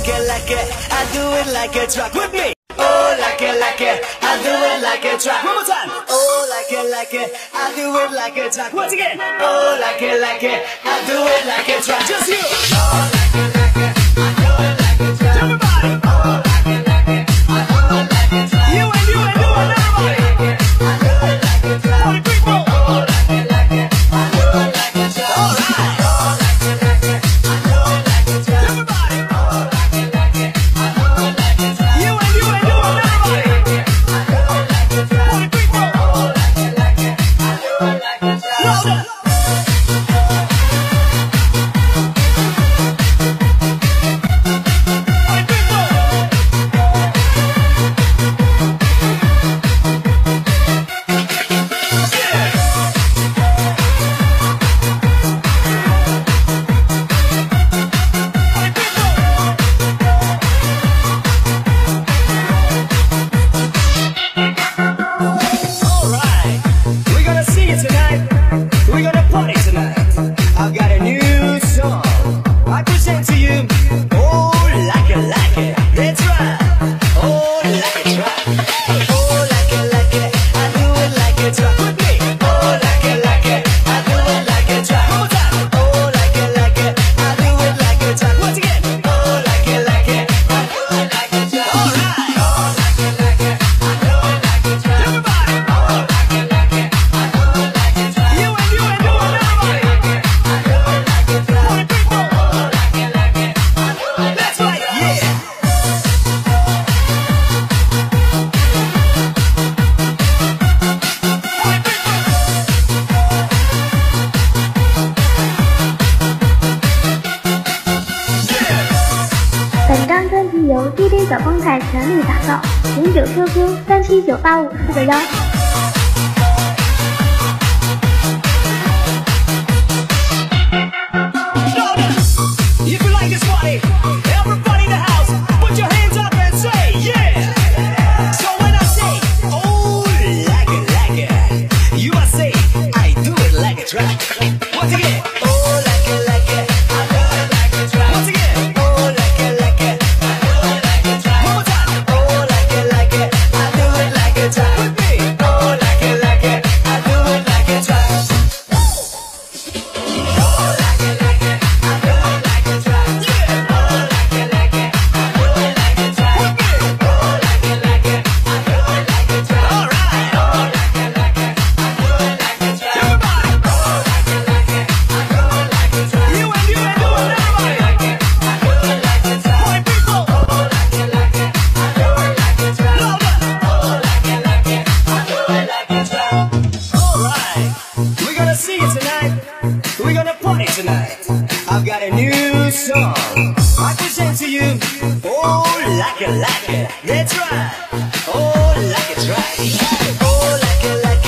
like it, I do it like a track with me. Oh, like it, I do it like a track. One more time. Oh, like it, I do it like a track. Once again. Oh, like it, I do it like a track. Just you. Oh, like it, I do it like a track. Everybody. Oh, like it, I do it like a track. You and everybody. I do it like a track. For the people. Oh, like it, I do it like a track. All right. Oh, like it, I do it like a track. Everybody. Oh, like it, I do it like a track. You and everybody. 由 DJ 小风采全力打造，09QQ379854的1。 I've got a new song I present to you. Oh, like it, that's right. Oh, like it's right. Oh, like it,